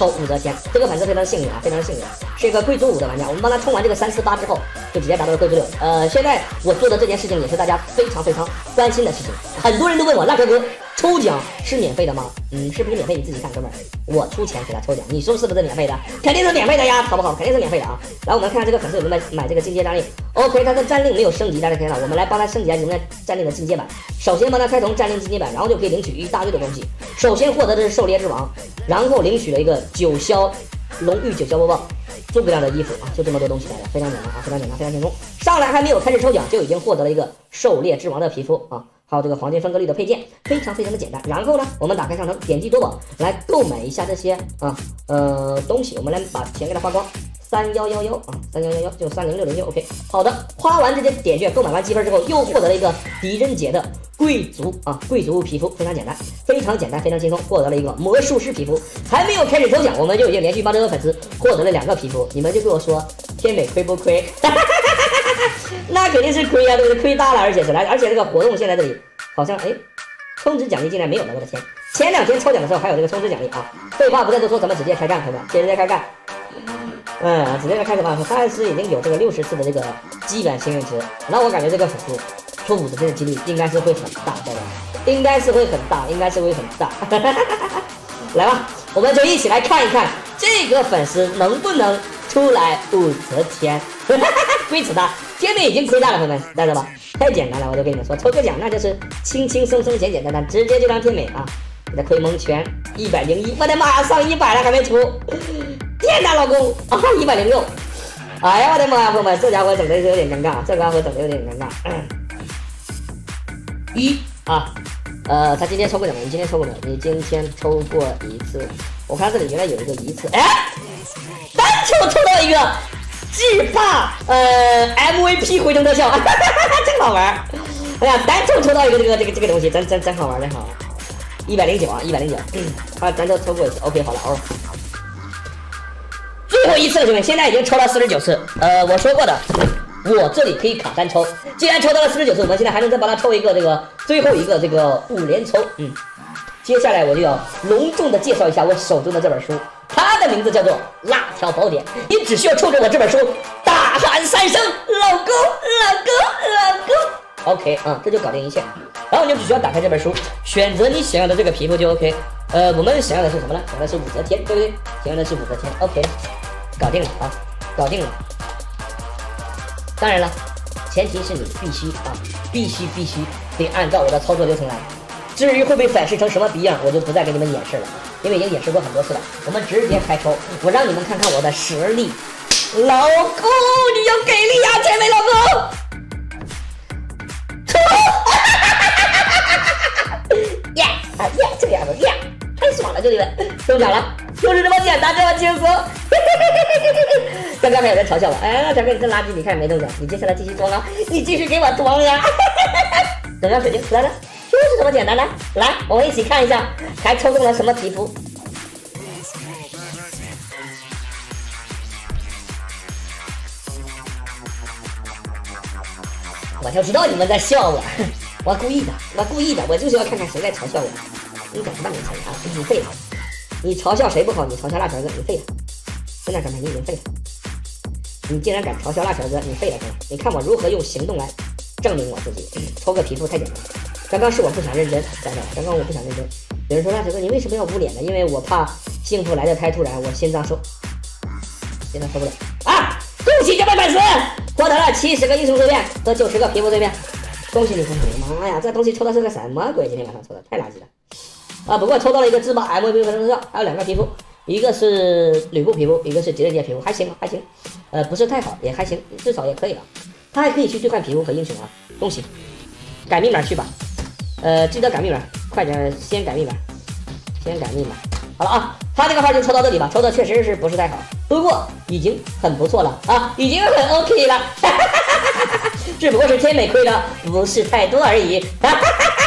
抽武则天。这个粉丝非常幸运啊，非常幸运，是一个贵族5的玩家。我们帮他冲完这个348之后，就直接达到了贵族6。现在我做的这件事情也是大家非常关心的事情，很多人都问我，辣哥哥抽奖是免费的吗？是不是免费？你自己看，哥们儿，我出钱给他抽奖，你说是不是免费的？肯定是免费的呀，好不好？肯定是免费的啊。来，我们看看这个粉丝有没有买这个进阶战令。OK， 他的战令没有升级，大家可以看到，我们来帮他升级一下战令的进阶版。首先帮他开通战令进阶版，然后就可以领取一大堆的东西。首先获得的是狩猎之王，然后领取了一个9枭龙玉9枭播报，诸葛亮的衣服啊，就这么多东西来的，非常简单啊，非常简单，非常轻松。上来还没有开始抽奖，就已经获得了一个狩猎之王的皮肤啊。还有这个黄金分割率的配件，非常的简单。然后呢，我们打开商城，点击多宝来购买一下这些东西。我们来把钱给它花光，3111啊，3111就30609 ，OK。好的，花完这些点券，购买完积分之后，又获得了一个狄仁杰的贵族皮肤，非常简单，非常轻松，获得了一个魔术师皮肤。还没有开始抽奖，我们就已经连续帮这个粉丝获得了2个皮肤。你们就跟我说，天美亏不亏？那肯定是亏啊，对不对？亏大了，而且这个活动现在这里好像充值奖励竟然没有了，我的天！前2天抽奖的时候还有这个充值奖励啊！废话不再多说，咱们直接开干，朋友们，直接开干。直接开始吧。他是已经有这个60次的这个基本幸运值，那我感觉这个粉丝抽武则天的几率应该是会很大，对吧？应该是会很大。来吧，我们就一起来看一看这个粉丝能不能出来武则天。亏死他，天美已经亏大了，朋友们，知道吧？太简单了，我就跟你们说，抽个奖那就是轻松简单，直接就让天美啊给他亏蒙圈101，我的妈呀，上100了还没出，天哪，老公啊106，哎呀我的妈呀，朋友们，这家伙整的有点尴尬，他今天抽过奖没？你今天抽过没有？你今天抽过1次，我看这里原来有一个1次，单抽到一个。制霸MVP 回城特效，真好玩！哎呀，单抽抽到一个这个东西，真好玩，真好玩。109啊，109，单抽过1次 ，OK， 好了哦。最后1次了，兄弟，现在已经抽到49次。我说过的，我这里可以卡单抽，既然抽到了49次，我们现在还能再帮他抽一个最后一个5连抽。接下来我就要隆重的介绍一下我手中的这本书。它的名字叫做《辣条宝典》，你只需要冲着我这本书大喊3声“老公”。OK， 这就搞定一切。然后你就只需要打开这本书，选择你想要的这个皮肤就 OK。我们想要的是什么呢？想要的是武则天，对不对？想要的是武则天 ，OK， 搞定了啊，搞定了。当然了，前提是你必须得按照我的操作流程来。至于会被展示成什么逼样，我就不再给你们演示了，因为已经演示过很多次了。我们直接开抽，我让你们看看我的实力。老公，你要给力呀，天美老公！抽！这个样子，太爽了，兄弟们，中奖了，就是这么简单，这么轻松。刚刚还有人嘲笑我，小哥你这垃圾，你看没中奖，你接下来继续装啊，你继续给我装呀！等下水晶来了。就是这么简单的，来，我们一起看一下，还抽中了什么皮肤？我就知道你们在笑我，我故意的，我就是要看看谁在嘲笑我。你敢不让你猜啊？你废了！你嘲笑谁不好？你嘲笑辣条哥，你废了！真的，刚才你已经废了。你竟然敢嘲笑辣条哥，你废了！你看我如何用行动来证明我自己。抽个皮肤太简单了。刚刚是我不想认真，刚刚我不想认真。有人说辣条哥你为什么要捂脸呢？因为我怕幸福来得太突然，我心脏受不了啊！恭喜这位粉丝获得了70个英雄碎片和90个皮肤碎片，恭喜你！妈呀，这东西抽的是个什么鬼？今天晚上抽的太垃圾了不过抽到了一个自爆 MVP 和特效，还有2个皮肤，一个是吕布皮肤，一个是狄仁杰皮肤，还行，不是太好，也还行，至少也可以了。他还可以去兑换皮肤和英雄啊！恭喜，改密码去吧。记得改密码，快点，先改密码。好了啊，他这个号就抽到这里吧，抽的确实是不是太好，不过已经很不错了啊，已经很 OK 了，只不过是天美亏的不是太多而已。